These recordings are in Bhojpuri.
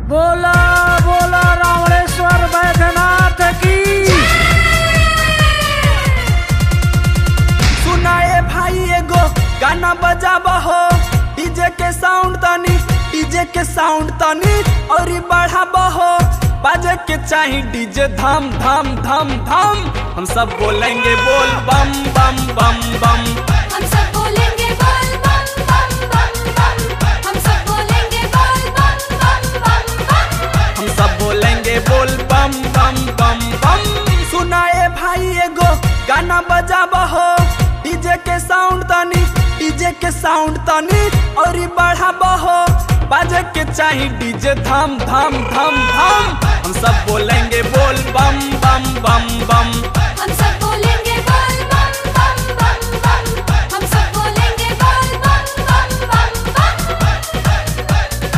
बोला बोला रावणेश्वर बैद्यनाथ की। सुनाए भाई एगो गाना बजाबा हो, डीजे के साउंड तनी, डीजे के साउंड तनी और बढ़ाबा हो। बाजे के चाही डीजे धम धम धम धम, हम सब बोलेंगे बोल बम बम बम बम। हम सब बोलेंगे बोल बम बम बम बम। हम सब बोलेंगे बोल बम बम बम बम। हम सब बोलेंगे बोल बम बम बम बम। सुनाए भाई एगो गाना बजाबा हो, डीजे के साउंड तनी, डीजे के साउंड तनी और बढ़ाबा हो। बाजे के चाही डीजे धम धम धम धम, हम सब बोलेंगे बोल बम बम बम बम। हम सब बोलेंगे बोल बम बम बम बम। हम सब बोलेंगे बोल बम बम बम बम।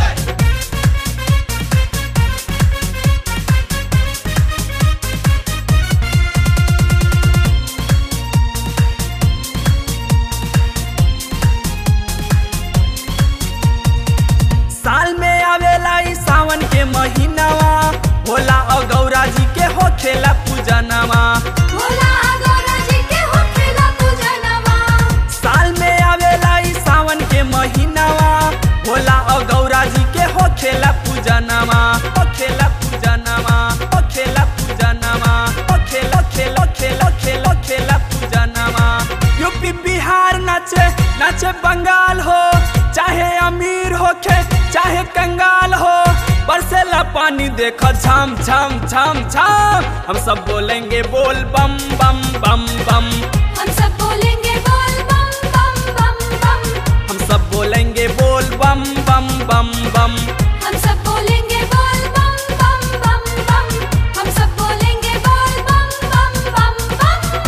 साल में आवेला ई सावन के महीनावा, भोला और गौरा जी के हो खेला पूजनवा। भोला गौरा जी के हो खेला पूजनवा। साल में आवेला ई सावन के महीनावा, भोला और गौरा जी के हो खेला पूजनवा। हो खेला पूजनवा, हो खेला पूजनवा, हो खेलो खेलो खेलो खेलो खेला पूजनवा। यूपी बिहार नाचे नाचे बंगाल हो, चाहे अमीर होखे चाहे कंगाल हो। बरसेला पानी देखो झम झम झम झम, हम सब बोलेंगे बोल बम बम बम बम। हम सब बोलेंगे बोल बम बम बम बम। हम सब बोलेंगे बोल बम बम बम बम। हम सब बोलेंगे बोल बम बम बम बम। हम सब बोलेंगे बोल बम बम बम बम।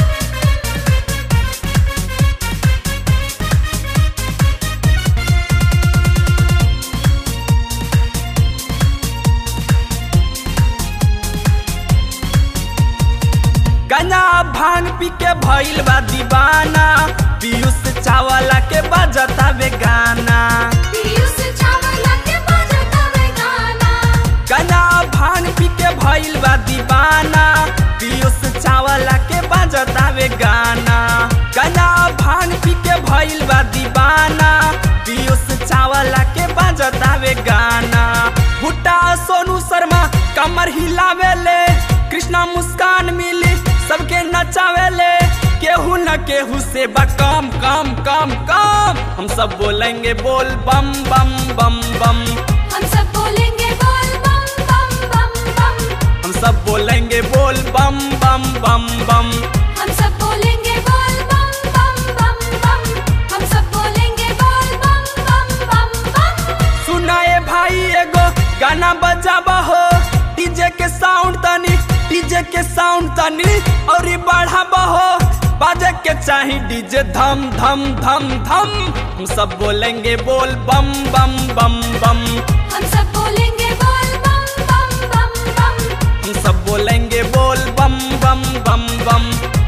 गंजा भांग पी के भइल बा दीवाना, पीयूष चावला के बजता बे गाना। पीयूष चावला के बजता वे गाना। गंजा भांग पी के भइल बा दीवाना, पीयूष चावला के बजता बे गाना। गंजा भांग पी के भइल बा दीवाना, पीयूष चावला के बजता बे गाना। भुट्टा सोनू शर्मा कमर हिलावेले, कृष्णा मुस्कान मिली सबके नचावेले। केहू न केहू से कम कम कम कम, हम सब बोलेंगे बोल बम बम बम बम। हम सब बोलेंगे बोल बम बम बम बम। हम सब बोलेंगे बोल बम बम बम बम। हम सब बोलेंगे बोल बम बम बम बम। हम सब बोलेंगे बोल बम बम बम बम। सुनाए भाई एगो गाना बजाबा हो, डीजे के साउंड तनी, डीजे के साउंड तनी और बढ़ाबा हो। बाजे के चाही डीजे धम धम धम धम, हम सब बोलेंगे बोल बम बम बम बम। हम सब बोलेंगे बोल बम बम बम बम। हम सब बोलेंगे बोल बम बम बम बम।